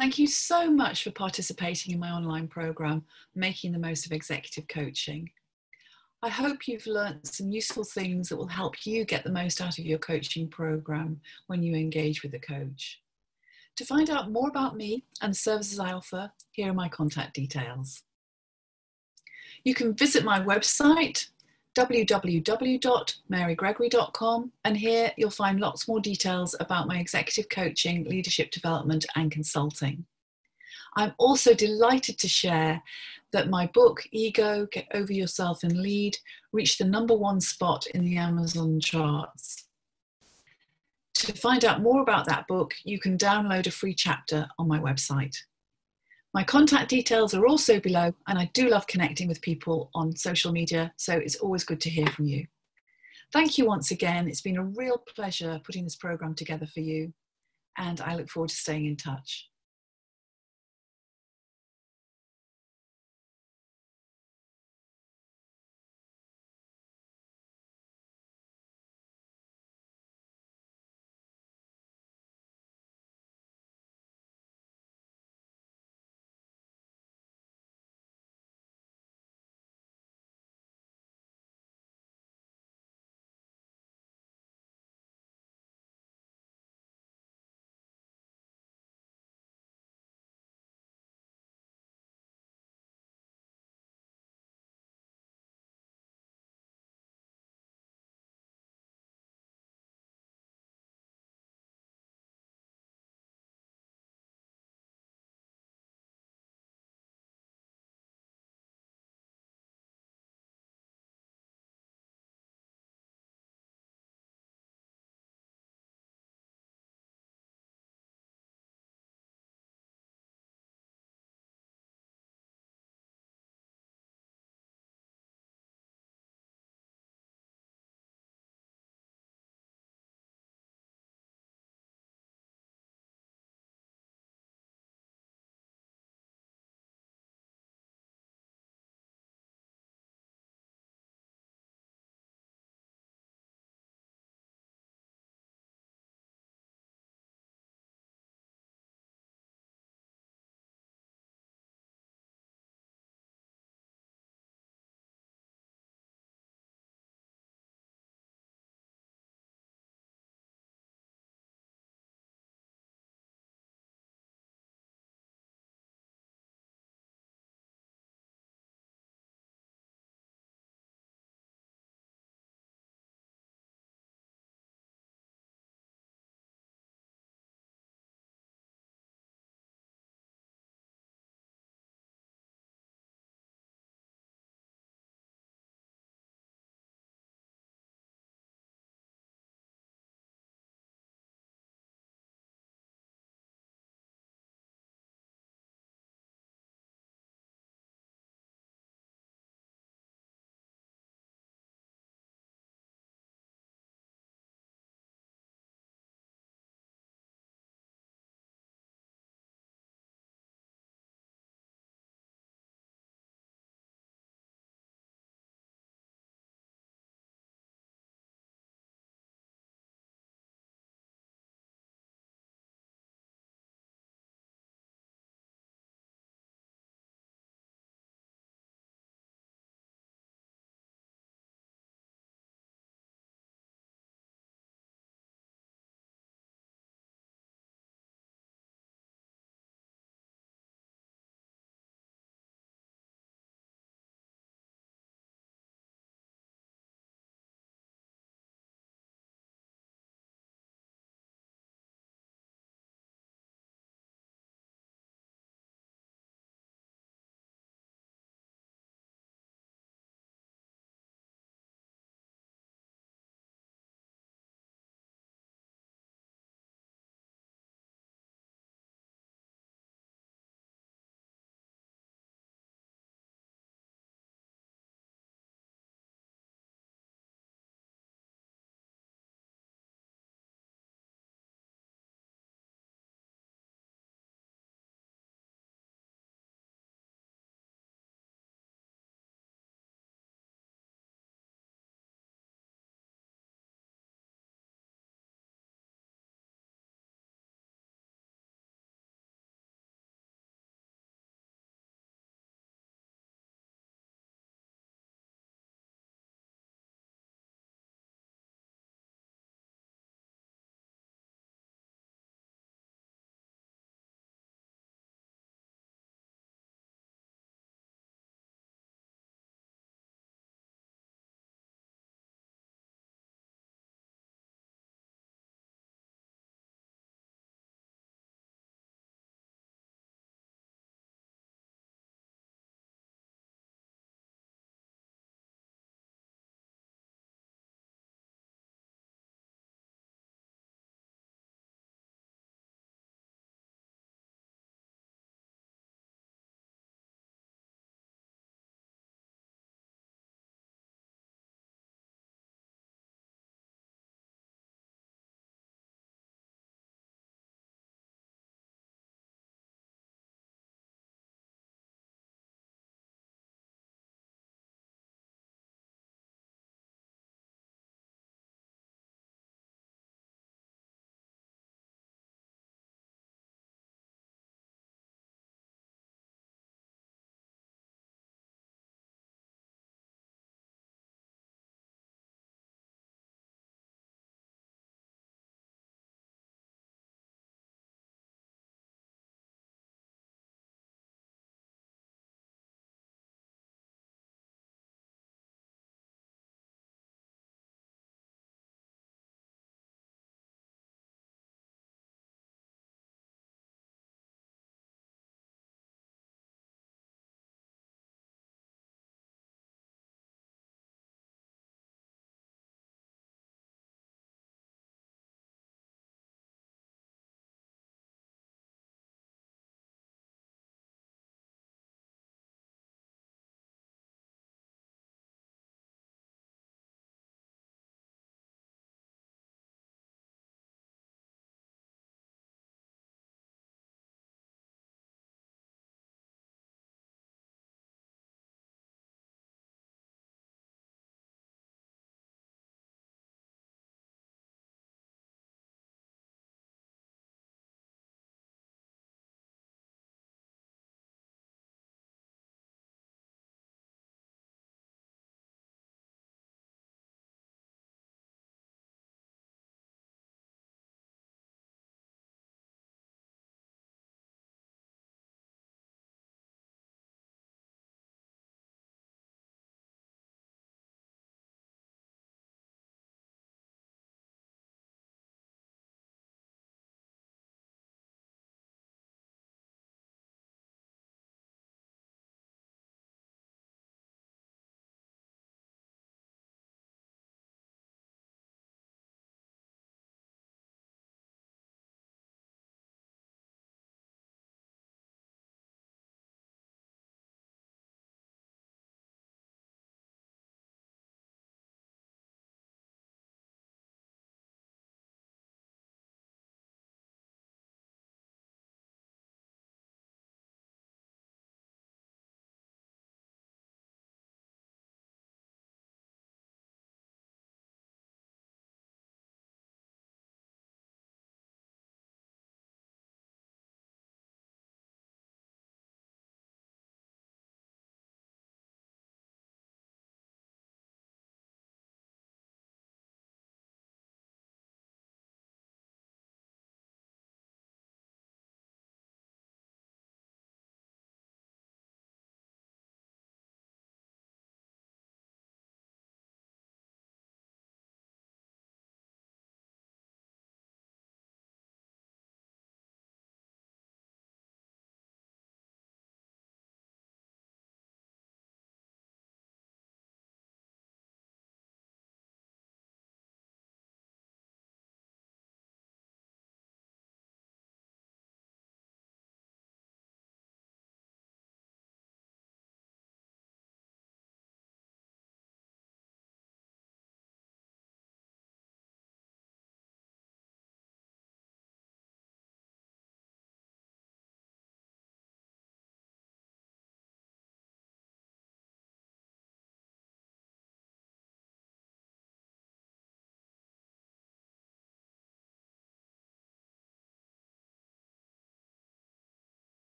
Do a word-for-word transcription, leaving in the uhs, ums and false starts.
Thank you so much for participating in my online programme, Making the Most of Executive Coaching. I hope you've learnt some useful things that will help you get the most out of your coaching programme when you engage with a coach. To find out more about me and the services I offer, here are my contact details. You can visit my website, w w w dot mary gregory dot com, and here you'll find lots more details about my executive coaching, leadership development and consulting. I'm also delighted to share that my book, Ego, Get Over Yourself and Lead, reached the number one spot in the Amazon charts. To find out more about that book, you can download a free chapter on my website. My contact details are also below, and I do love connecting with people on social media, so it's always good to hear from you. Thank you once again. It's been a real pleasure putting this programme together for you, and I look forward to staying in touch.